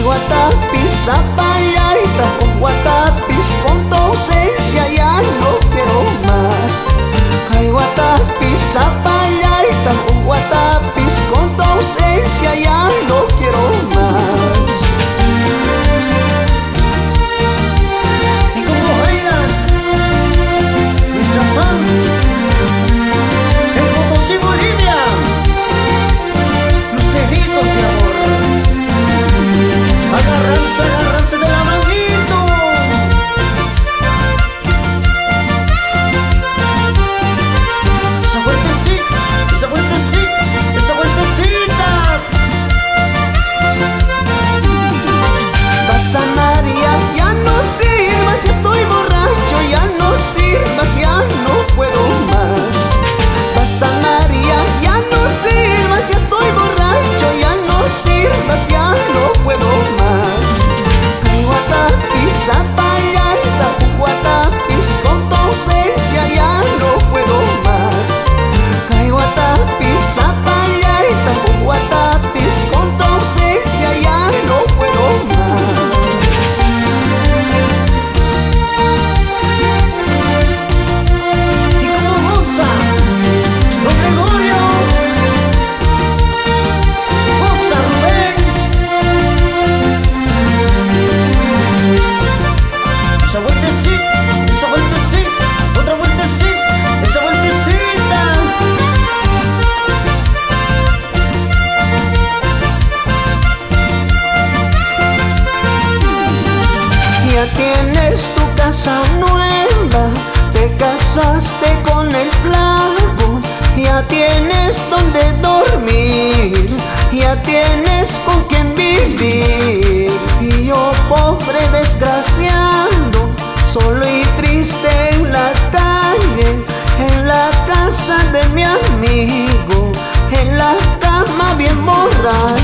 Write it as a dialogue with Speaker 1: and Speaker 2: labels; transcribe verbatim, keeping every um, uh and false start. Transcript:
Speaker 1: Guatapis, Zapayaita, con Guatapis, con tu ausencia ya no quiero más. Ay, Guatapis, Zapayaita, con Guatapis, con tu ausencia ya no quiero más.
Speaker 2: Y como bailan nuestras fans en Potosí, Bolivia, luceritos de amor. Agarrarse, agarrarse de la manito. Esa vueltecita, esa vueltecita, esa vueltecita.
Speaker 1: Basta María, ya no sirvas, ya estoy borracho, ya no sirvas, ya no puedo más. Basta María, ya no sirvas, ya estoy borracho, ya no sirvas, ya no puedo más. Ay, Guatapis, Zapayaita, Guatapis, con tu ausencia ya no puedo más. Ay, Guatapis, Zapayaita, Guatapis, con tu ausencia ya no puedo más.
Speaker 2: Y como goza Don Gregorio, goza Rubén. Esa vueltecita, esa vueltecita, otra vueltecita, esa vueltecita.
Speaker 1: Ya tienes tu casa nueva, te casaste con el flaco, ya tienes donde dormir, ya tienes con quien vivir. Y yo, pobre desgraciado, solo y triste en la calle, en la casa de mi amigo, en la cama bien borracho.